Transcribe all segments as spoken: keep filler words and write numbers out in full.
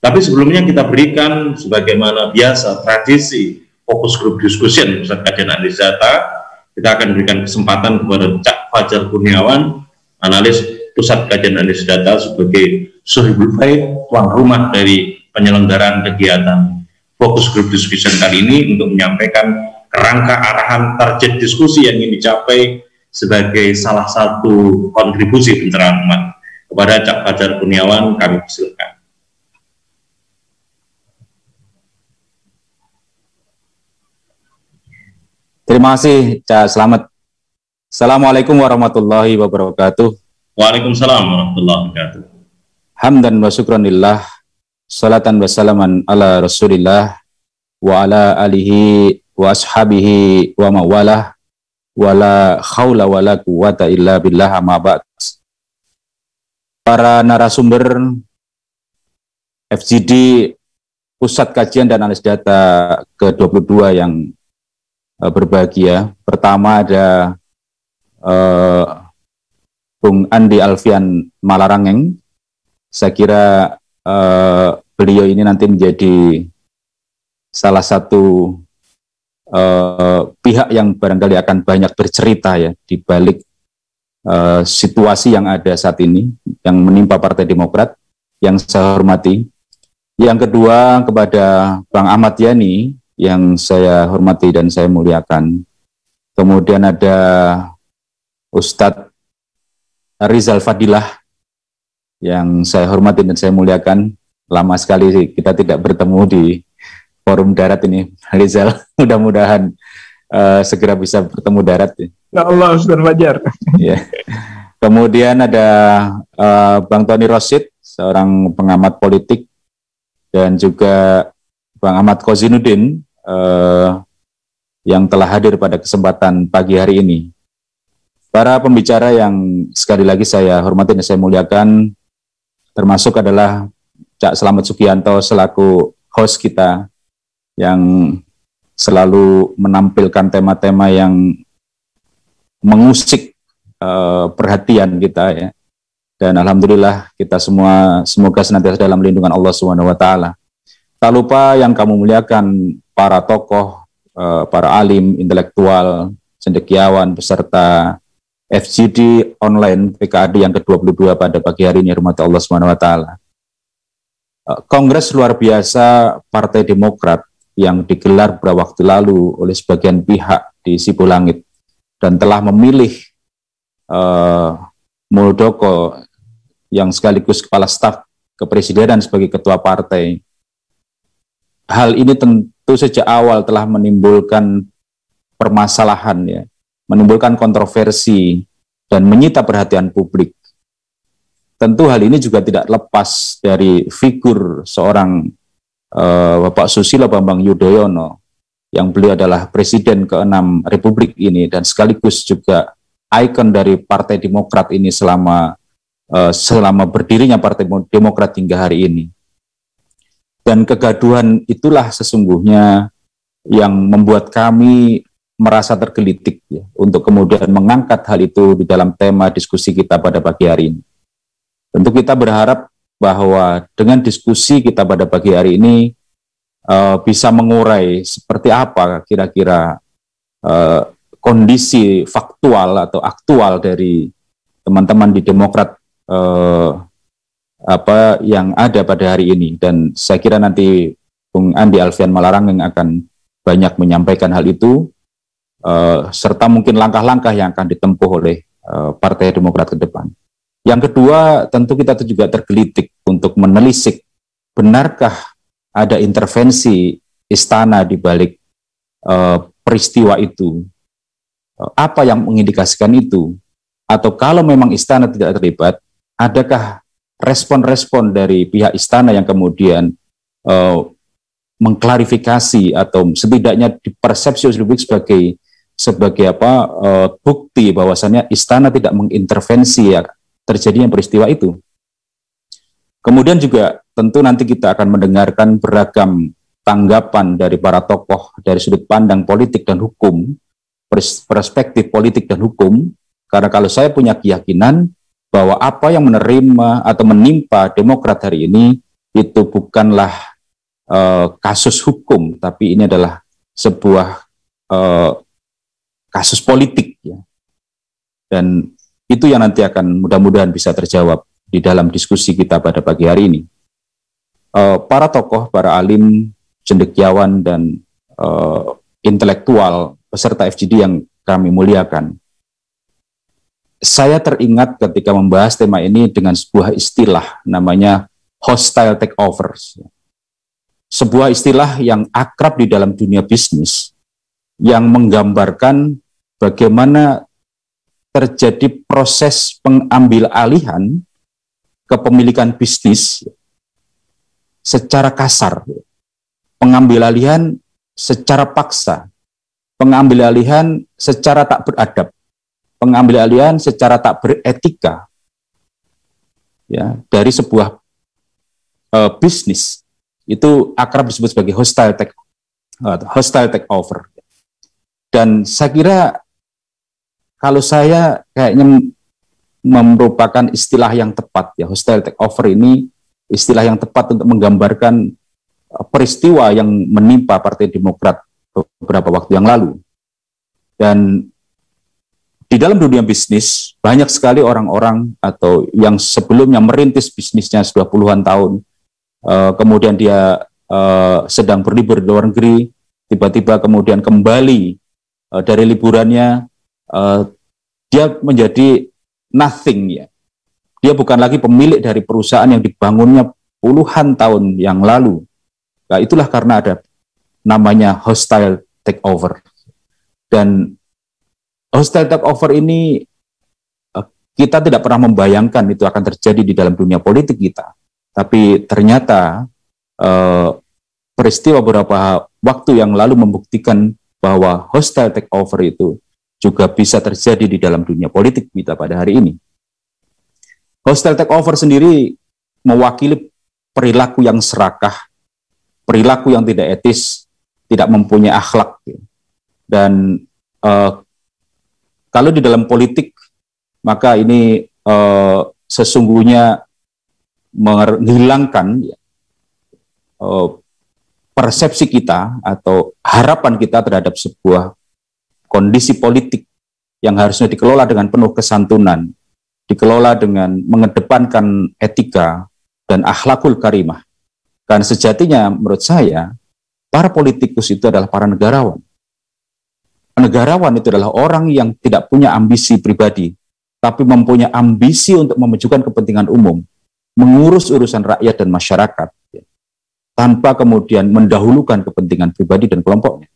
Tapi sebelumnya kita berikan sebagaimana biasa tradisi fokus group discussion Pusat Kajian Analis Data. Kita akan berikan kesempatan kepada Cak Fajar Kurniawan, analis Pusat Kajian Analis Data, sebagai Sohibul Faid, tuan rumah dari penyelenggaraan kegiatan fokus group discussion kali ini, untuk menyampaikan kerangka arahan target diskusi yang ingin dicapai sebagai salah satu kontribusi pencerahan umat. Kepada Cak Fajar Kurniawan kami persilakan. Terima kasih, Cak Slamet. Assalamualaikum warahmatullahi wabarakatuh. Waalaikumsalam warahmatullahi wabarakatuh. Hamdan wa syukranillah, salatan wa salaman ala rasulillah, wa ala alihi wa ashabihi wa mawalah, wa la khawla wa la quwata illa billah, amma ba'd. Para narasumber F G D Pusat Kajian dan Analis Data ke dua puluh dua yang berbahagia. Pertama ada uh, Bung Andi Alfian Malarangeng. Saya kira uh, beliau ini nanti menjadi salah satu uh, pihak yang barangkali akan banyak bercerita ya di balik uh, situasi yang ada saat ini yang menimpa Partai Demokrat, yang saya hormati. Yang kedua kepada Bang Ahmad Yani yang saya hormati dan saya muliakan. Kemudian ada Ustadz Rizal Fadilah yang saya hormati dan saya muliakan. Lama sekali kita tidak bertemu di forum darat ini, Rizal. Mudah-mudahan uh, segera bisa bertemu darat. Ya Allah, Ustadz Fajar. Ya. Kemudian ada uh, Bang Tony Rosid, seorang pengamat politik, dan juga Bang Ahmad Kozinuddin, Uh, yang telah hadir pada kesempatan pagi hari ini. Para pembicara yang sekali lagi saya hormati dan saya muliakan, termasuk adalah Cak Slamet Sugianto selaku host kita, yang selalu menampilkan tema-tema yang mengusik uh, perhatian kita ya. Dan alhamdulillah kita semua semoga senantiasa dalam lindungan Allah Subhanahu wa taala. Tak lupa yang kamu muliakan, para tokoh, uh, para alim, intelektual, cendekiawan, peserta F G D online P K A D yang ke dua puluh dua pada pagi hari ini, rahmat Allah Subhanahu wa taala. Uh, Kongres luar biasa Partai Demokrat yang digelar beberapa waktu lalu oleh sebagian pihak di Sipulangit dan telah memilih uh, Muldoko yang sekaligus kepala staf kepresidenan sebagai ketua partai. Hal ini tentu sejak awal telah menimbulkan permasalahan ya, menimbulkan kontroversi dan menyita perhatian publik. Tentu hal ini juga tidak lepas dari figur seorang uh, Bapak Susilo Bambang Yudhoyono, yang beliau adalah Presiden keenam Republik ini dan sekaligus juga ikon dari Partai Demokrat ini selama uh, selama berdirinya Partai Demokrat hingga hari ini. Dan kegaduhan itulah sesungguhnya yang membuat kami merasa tergelitik ya, untuk kemudian mengangkat hal itu di dalam tema diskusi kita pada pagi hari ini. Tentu kita berharap bahwa dengan diskusi kita pada pagi hari ini uh, bisa mengurai seperti apa kira-kira uh, kondisi faktual atau aktual dari teman-teman di Demokrat uh, apa yang ada pada hari ini. Dan saya kira nanti Bung Andi Alfian Malarangeng akan banyak menyampaikan hal itu, uh, serta mungkin langkah-langkah yang akan ditempuh oleh uh, Partai Demokrat ke depan. Yang kedua, tentu kita juga tergelitik untuk menelisik benarkah ada intervensi istana di balik uh, peristiwa itu, uh, apa yang mengindikasikan itu, atau kalau memang istana tidak terlibat, adakah respon-respon dari pihak istana yang kemudian uh, mengklarifikasi atau setidaknya dipersepsi oleh publik sebagai sebagai apa uh, bukti bahwasannya istana tidak mengintervensi ya terjadinya peristiwa itu. Kemudian juga tentu nanti kita akan mendengarkan beragam tanggapan dari para tokoh dari sudut pandang politik dan hukum, perspektif politik dan hukum, karena kalau saya punya keyakinan bahwa apa yang menerima atau menimpa Demokrat hari ini itu bukanlah uh, kasus hukum, tapi ini adalah sebuah uh, kasus politik, ya. Dan itu yang nanti akan mudah-mudahan bisa terjawab di dalam diskusi kita pada pagi hari ini. Uh, para tokoh, para alim, cendekiawan, dan uh, intelektual peserta F G D yang kami muliakan, saya teringat ketika membahas tema ini dengan sebuah istilah namanya hostile takeovers. Sebuah istilah yang akrab di dalam dunia bisnis yang menggambarkan bagaimana terjadi proses pengambil alihan kepemilikan bisnis secara kasar, pengambil alihan secara paksa, pengambil alihan secara tak beradab, pengambil alihan secara tak beretika, ya, dari sebuah uh, bisnis. Itu akrab disebut sebagai hostile take uh, hostile takeover. Dan saya kira kalau saya kayaknya merupakan istilah yang tepat, ya, hostile takeover ini istilah yang tepat untuk menggambarkan uh, peristiwa yang menimpa Partai Demokrat beberapa waktu yang lalu. Dan di dalam dunia bisnis banyak sekali orang-orang atau yang sebelumnya merintis bisnisnya sudah puluhan tahun, uh, kemudian dia uh, sedang berlibur di luar negeri, tiba-tiba kemudian kembali uh, dari liburannya, uh, dia menjadi nothing, ya. Dia bukan lagi pemilik dari perusahaan yang dibangunnya puluhan tahun yang lalu. Nah, itulah karena ada namanya hostile takeover. Dan hostile takeover ini kita tidak pernah membayangkan itu akan terjadi di dalam dunia politik kita. Tapi ternyata eh, peristiwa beberapa waktu yang lalu membuktikan bahwa hostile takeover itu juga bisa terjadi di dalam dunia politik kita pada hari ini. Hostile takeover sendiri mewakili perilaku yang serakah, perilaku yang tidak etis, tidak mempunyai akhlak. Dan uh, kalau di dalam politik, maka ini uh, sesungguhnya menghilangkan uh, persepsi kita atau harapan kita terhadap sebuah kondisi politik yang harusnya dikelola dengan penuh kesantunan, dikelola dengan mengedepankan etika dan akhlakul karimah. Karena sejatinya menurut saya, para politikus itu adalah para negarawan. Negarawan itu adalah orang yang tidak punya ambisi pribadi, tapi mempunyai ambisi untuk memajukan kepentingan umum, mengurus urusan rakyat dan masyarakat, ya, tanpa kemudian mendahulukan kepentingan pribadi dan kelompoknya.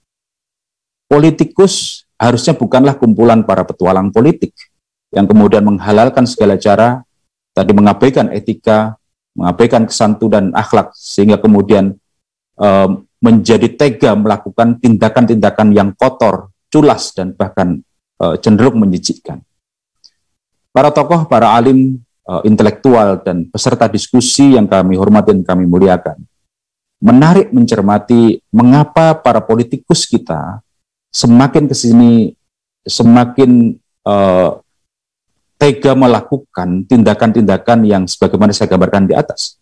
Politikus harusnya bukanlah kumpulan para petualang politik yang kemudian menghalalkan segala cara, tadi mengabaikan etika, mengabaikan kesantunan akhlak, sehingga kemudian um, menjadi tega melakukan tindakan-tindakan yang kotor, culas, dan bahkan uh, cenderung menjijikkan. Para tokoh, para alim, uh, intelektual, dan peserta diskusi yang kami hormati dan kami muliakan, menarik mencermati mengapa para politikus kita semakin kesini semakin uh, tega melakukan tindakan-tindakan yang sebagaimana saya gambarkan di atas.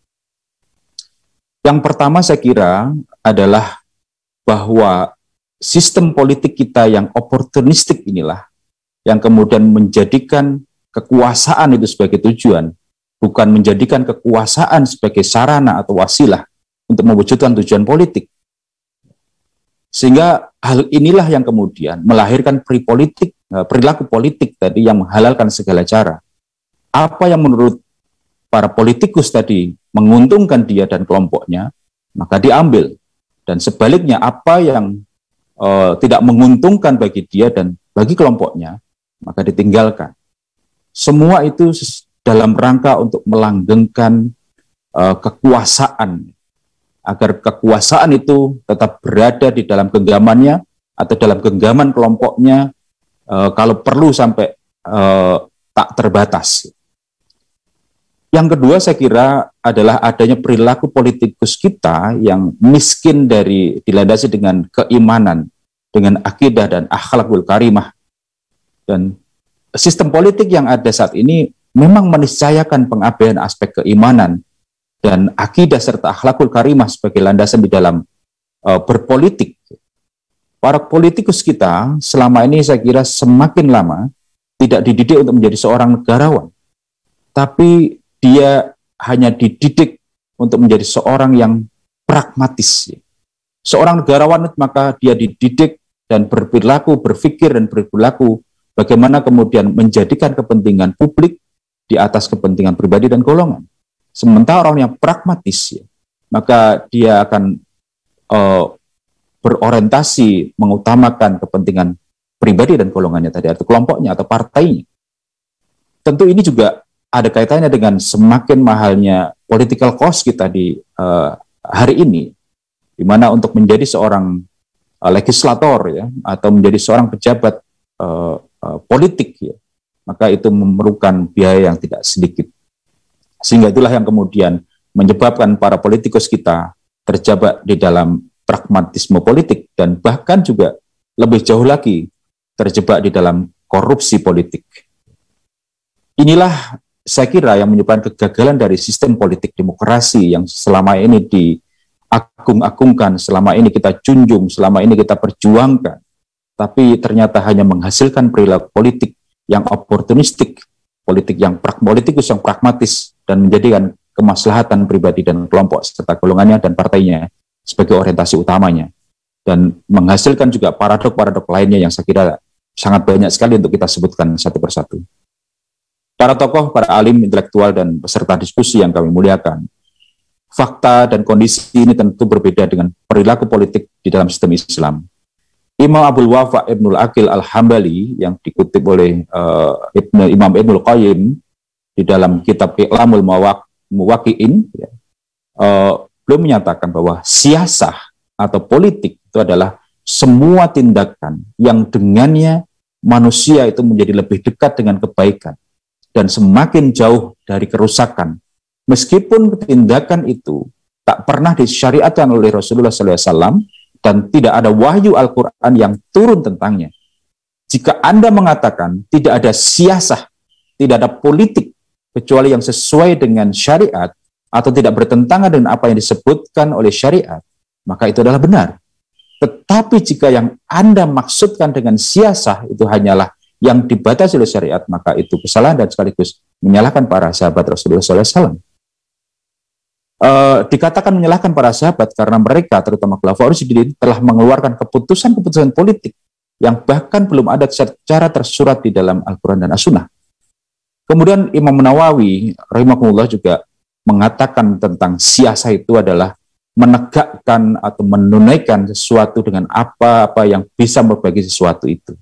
Yang pertama saya kira adalah bahwa sistem politik kita yang oportunistik inilah yang kemudian menjadikan kekuasaan itu sebagai tujuan, bukan menjadikan kekuasaan sebagai sarana atau wasilah untuk mewujudkan tujuan politik. Sehingga hal inilah yang kemudian melahirkan peripolitik, perilaku politik tadi yang menghalalkan segala cara. Apa yang menurut para politikus tadi menguntungkan dia dan kelompoknya, maka diambil. Dan sebaliknya apa yang uh, tidak menguntungkan bagi dia dan bagi kelompoknya, maka ditinggalkan. Semua itu dalam rangka untuk melanggengkan uh, kekuasaan, agar kekuasaan itu tetap berada di dalam genggamannya atau dalam genggaman kelompoknya, e, kalau perlu sampai e, tak terbatas. Yang kedua saya kira adalah adanya perilaku politikus kita yang miskin dari dilandasi dengan keimanan, dengan akidah dan akhlakul karimah. Dan sistem politik yang ada saat ini memang meniscayakan pengabaian aspek keimanan, dan akidah serta akhlakul karimah sebagai landasan di dalam uh, berpolitik. Para politikus kita selama ini saya kira semakin lama tidak dididik untuk menjadi seorang negarawan, tapi dia hanya dididik untuk menjadi seorang yang pragmatis. Seorang negarawan maka dia dididik dan berperilaku, berpikir dan berperilaku bagaimana kemudian menjadikan kepentingan publik di atas kepentingan pribadi dan golongan. Sementara orang yang pragmatis, ya, maka dia akan uh, berorientasi mengutamakan kepentingan pribadi dan golongannya tadi, atau kelompoknya atau partainya. Tentu ini juga ada kaitannya dengan semakin mahalnya political cost kita di uh, hari ini, di mana untuk menjadi seorang uh, legislator ya, atau menjadi seorang pejabat uh, uh, politik ya, maka itu memerlukan biaya yang tidak sedikit. Sehingga itulah yang kemudian menyebabkan para politikus kita terjebak di dalam pragmatisme politik dan bahkan juga lebih jauh lagi terjebak di dalam korupsi politik. Inilah saya kira yang menyebabkan kegagalan dari sistem politik demokrasi yang selama ini diagung-agungkan, selama ini kita junjung, selama ini kita perjuangkan, tapi ternyata hanya menghasilkan perilaku politik yang oportunistik, politik yang politikus yang pragmatis, dan menjadikan kemaslahatan pribadi dan kelompok serta golongannya dan partainya sebagai orientasi utamanya, dan menghasilkan juga paradok-paradok lainnya yang saya kira sangat banyak sekali untuk kita sebutkan satu persatu. Para tokoh, para alim, intelektual, dan peserta diskusi yang kami muliakan, fakta dan kondisi ini tentu berbeda dengan perilaku politik di dalam sistem Islam. Imam Abdul Wafa Ibnul Aqil Al-Hambali yang dikutip oleh uh, Ibn, Imam Ibnul Qayyim di dalam kitab I'lamul Muwaqqi'in, ya, uh, beliau menyatakan bahwa siasah atau politik itu adalah semua tindakan yang dengannya manusia itu menjadi lebih dekat dengan kebaikan dan semakin jauh dari kerusakan, meskipun tindakan itu tak pernah disyariatkan oleh Rasulullah shallallahu alaihi wasallam dan tidak ada wahyu Al-Quran yang turun tentangnya. Jika Anda mengatakan tidak ada siasah, tidak ada politik, kecuali yang sesuai dengan syariat, atau tidak bertentangan dengan apa yang disebutkan oleh syariat, maka itu adalah benar. Tetapi jika yang Anda maksudkan dengan siasah itu hanyalah yang dibatasi oleh syariat, maka itu kesalahan dan sekaligus menyalahkan para sahabat Rasulullah shallallahu alaihi wasallam. Uh, dikatakan menyalahkan para sahabat karena mereka, terutama Khulafaur Rasyidin, telah mengeluarkan keputusan-keputusan politik yang bahkan belum ada secara tersurat di dalam Al-Quran dan As-Sunnah. Kemudian Imam Nawawi rahimahullah juga mengatakan tentang siasah itu adalah menegakkan atau menunaikan sesuatu dengan apa-apa yang bisa berbagi sesuatu itu.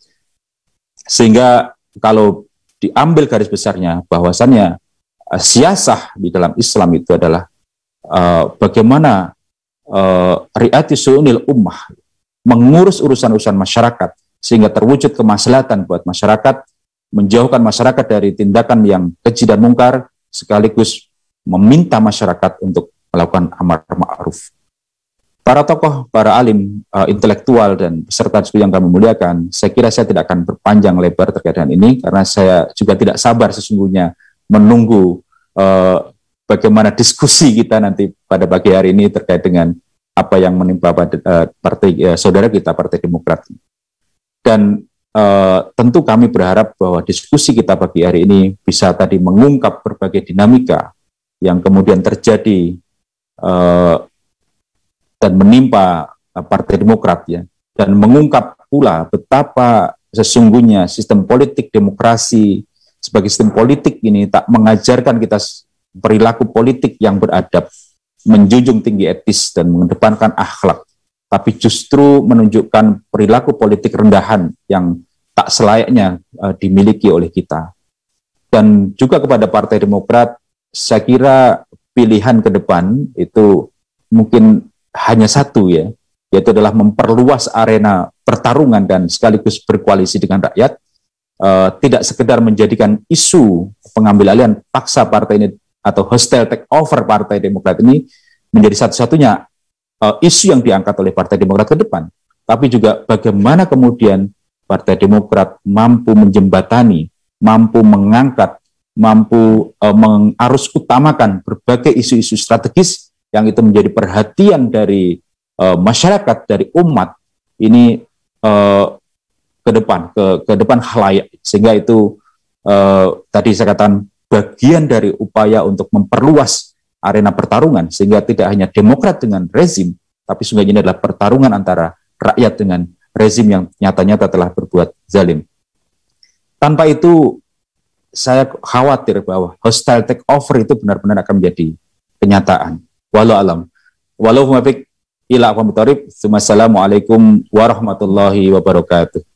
Sehingga kalau diambil garis besarnya bahwasannya uh, siasah di dalam Islam itu adalah uh, bagaimana uh, ri'ati su'unil ummah, mengurus urusan-urusan masyarakat sehingga terwujud kemaslahatan buat masyarakat, menjauhkan masyarakat dari tindakan yang keji dan mungkar, sekaligus meminta masyarakat untuk melakukan amar ma'ruf. Para tokoh, para alim, uh, intelektual, dan peserta diskusi yang kami muliakan, saya kira saya tidak akan berpanjang lebar terkait dengan ini, karena saya juga tidak sabar sesungguhnya menunggu uh, bagaimana diskusi kita nanti pada pagi hari ini terkait dengan apa yang menimpa pada, uh, partai uh, saudara kita, Partai Demokrat. Dan uh, tentu kami berharap bahwa diskusi kita pagi hari ini bisa tadi mengungkap berbagai dinamika yang kemudian terjadi uh, dan menimpa uh, Partai Demokrat, ya, dan mengungkap pula betapa sesungguhnya sistem politik demokrasi sebagai sistem politik ini tak mengajarkan kita perilaku politik yang beradab, menjunjung tinggi etis dan mengedepankan akhlak, tapi justru menunjukkan perilaku politik rendahan yang tak selayaknya uh, dimiliki oleh kita. Dan juga kepada Partai Demokrat, saya kira pilihan ke depan itu mungkin hanya satu, ya, yaitu adalah memperluas arena pertarungan dan sekaligus berkoalisi dengan rakyat, uh, tidak sekedar menjadikan isu pengambil alihan paksa partai ini atau hostile takeover Partai Demokrat ini menjadi satu-satunya uh, isu yang diangkat oleh Partai Demokrat ke depan, tapi juga bagaimana kemudian Partai Demokrat mampu menjembatani, mampu mengangkat mampu uh, mengarus utamakan berbagai isu-isu strategis yang itu menjadi perhatian dari uh, masyarakat, dari umat ini uh, ke depan, ke, ke depan khalayak, sehingga itu uh, tadi saya katakan bagian dari upaya untuk memperluas arena pertarungan, sehingga tidak hanya demokrat dengan rezim, tapi sungguhnya ini adalah pertarungan antara rakyat dengan rezim yang nyata-nyata telah berbuat zalim. Tanpa itu, saya khawatir bahwa hostile takeover itu benar-benar akan menjadi kenyataan. Walau alam. Walau muwafiq ila aqwamit thoriq. Wassalamualaikum warahmatullahi wabarakatuh.